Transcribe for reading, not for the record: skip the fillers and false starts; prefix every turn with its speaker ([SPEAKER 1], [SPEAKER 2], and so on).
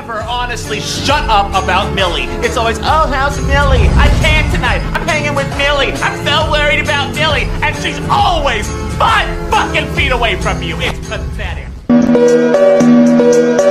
[SPEAKER 1] never honestly shut up about Millie. It's always, oh, how's Millie? I can't tonight. I'm hanging with Millie. I'm so worried about Millie. And she's always 5 fucking feet away from you. It's pathetic.